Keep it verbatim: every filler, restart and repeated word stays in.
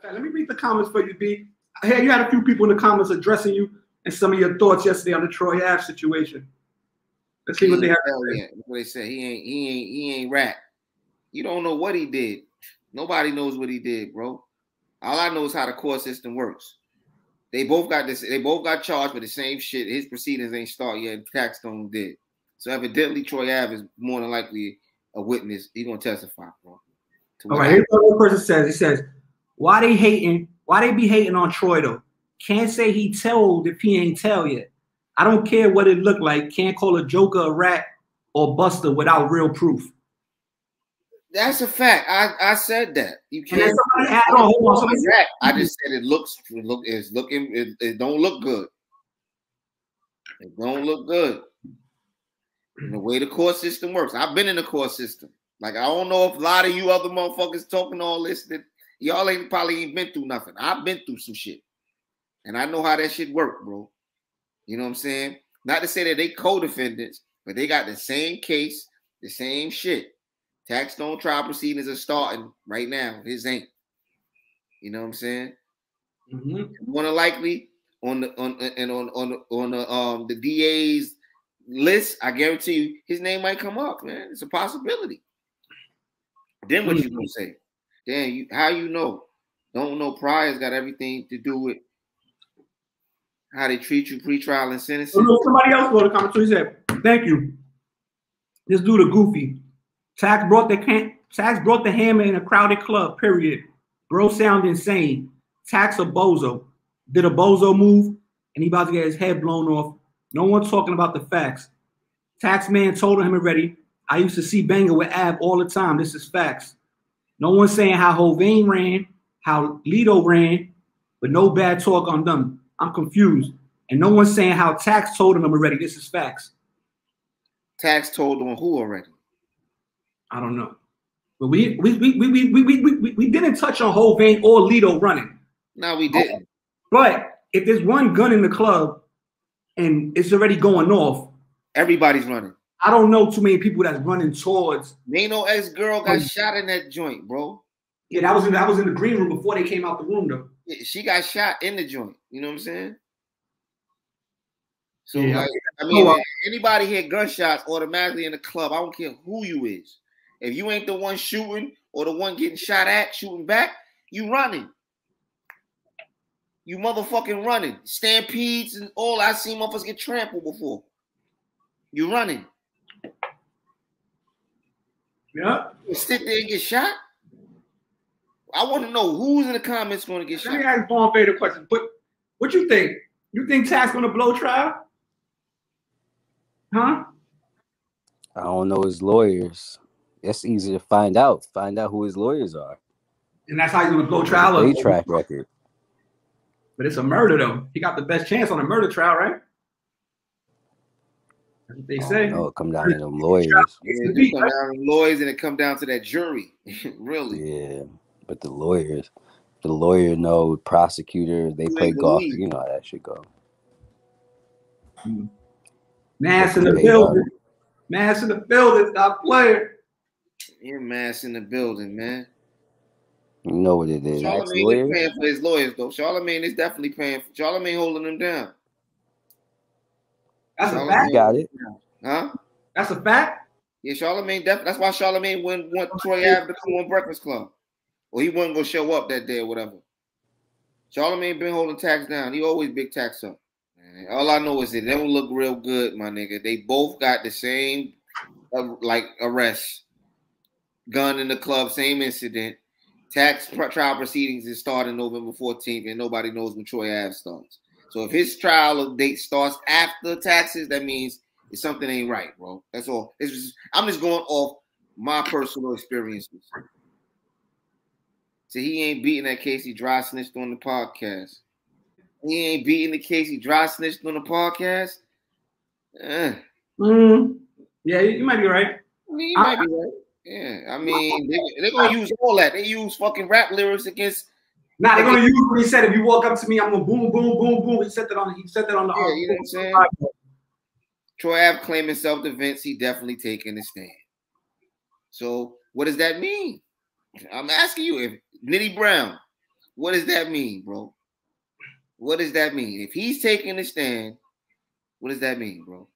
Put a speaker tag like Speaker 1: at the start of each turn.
Speaker 1: Let me read the comments for you, B. I hear you had a few people in the comments addressing you and some of your thoughts yesterday on the Troy Ave situation. Let's see what they have to say.
Speaker 2: What they say. He ain't, he ain't, he ain't rap. You don't know what he did. Nobody knows what he did, bro. All I know is how the court system works. They both got this. They both got charged with the same shit. His proceedings ain't started yet. Taxstone did. So evidently, Troy Ave is more than likely a witness. He's gonna testify, bro.
Speaker 1: All right. Here's what one person says. He says, "Why they hating? Why they be hating on Troy though? Can't say he told if he ain't tell yet. I don't care what it looked like. Can't call a joker a rat or buster without real proof."
Speaker 2: That's a fact. I, I said that. You can't.
Speaker 1: Add on, hold on,
Speaker 2: I just said it looks it look it's looking it, it don't look good. It don't look good. And the way the court system works. I've been in the court system. Like I don't know if a lot of you other motherfuckers talking all this that y'all ain't probably ain't been through nothing. I've been through some shit. And I know how that shit work, bro. You know what I'm saying? Not to say that they co-defendants, but they got the same case, the same shit. Taxstone trial proceedings are starting right now. His ain't. You know what I'm saying? Mm-hmm. More than likely on the on and on on on the um the D A's list, I guarantee you his name might come up, man. It's a possibility. Then what mm-hmm. you gonna say? Then you how you know? Don't know Pryor's got everything to do with how they treat you pre-trial and sentencing.
Speaker 1: Oh, no, somebody else wrote a comment. So he said, "Thank you. This dude a goofy. Tax brought the can Tax brought the hammer in a crowded club, period. Bro sound insane. Tax a bozo. Did a bozo move and he about to get his head blown off. No one talking about the facts. Tax man told him already. I used to see Banger with Ab all the time. This is facts. No one saying how Hovain ran, how Lido ran, but no bad talk on them. I'm confused. And no one's saying how Tax told him already. This is facts."
Speaker 2: Tax told on who already?
Speaker 1: I don't know. But we we we we we we we, we didn't touch on Hovain or Lido running.
Speaker 2: No, we didn't.
Speaker 1: But if there's one gun in the club and it's already going off,
Speaker 2: everybody's running.
Speaker 1: I don't know too many people that's running towards.
Speaker 2: They know ex-girl got um, shot in that joint, bro.
Speaker 1: Yeah, that was in that was in the green room before they came out the room though.
Speaker 2: Yeah, she got shot in the joint. You know what I'm saying? So
Speaker 1: yeah.
Speaker 2: like, I mean, oh, anybody hear gunshots automatically in the club. I don't care who you is. If you ain't the one shooting or the one getting shot at, shooting back, you running. You motherfucking running. Stampedes and all. I seen motherfuckers get trampled before. You running.
Speaker 1: Yeah.
Speaker 2: You sit there and get shot. I want to know who's in the comments going to get shot.
Speaker 1: Let me ask Vaughn Vader a question. But what you think? You think Tax going to blow trial? Huh?
Speaker 3: I don't know his lawyers. It's easy to find out. Find out who his lawyers are.
Speaker 1: And that's how he's going to blow trial.
Speaker 3: They track record.
Speaker 1: But it's a murder, though. He got the best chance on a murder trial, right? That's what they say.
Speaker 3: No, it come down to them lawyers.
Speaker 2: Yeah, it come down to lawyers, and it come down to that jury. Really?
Speaker 3: Yeah, but the lawyers, the lawyer know, prosecutor, they play golf. You know how that shit go.
Speaker 1: Hmm. Mass in the building. Mass in the building. Stop playing.
Speaker 2: Yeah, Mass in the building, man.
Speaker 3: You know what it is.
Speaker 2: Charlamagne is paying for his lawyers, though. Charlamagne is definitely paying. For, Charlamagne holding them down.
Speaker 1: That's Charlamagne, a fact.
Speaker 3: You got it.
Speaker 2: Huh?
Speaker 1: That's a fact.
Speaker 2: Yeah, Charlamagne. Def- that's why Charlamagne went went Troy Ave to come on Breakfast Club. Or he wasn't gonna show up that day or whatever. Charlamagne been holding Tax down. He always big Tax up. Man, all I know is that they don't look real good, my nigga. They both got the same uh, like arrest. Gun in the club, same incident. Tax trial proceedings is starting November fourteenth, and nobody knows when Troy Ave starts. So if his trial date starts after taxes, that means it's something ain't right, bro. That's all. It's just, I'm just going off my personal experiences. So he ain't beating that case. He dry snitched on the podcast. He ain't beating the case. He dry snitched on the podcast. Eh.
Speaker 1: Mm. Yeah, you might be right.
Speaker 2: I mean, you might be right. Yeah, I mean, they, they're going to use all that. They use fucking rap lyrics against.
Speaker 1: Nah, they're going to use what he said. If you walk up to me, I'm going to boom, boom, boom, boom. He said that on, he said that on the.
Speaker 2: Yeah, you know what I'm saying? Troy Ave claiming self-defense. He definitely taking a stand. So what does that mean? I'm asking you, if Nitty Brown, What does that mean, bro? What does that mean? If he's taking a stand, what does that mean, bro?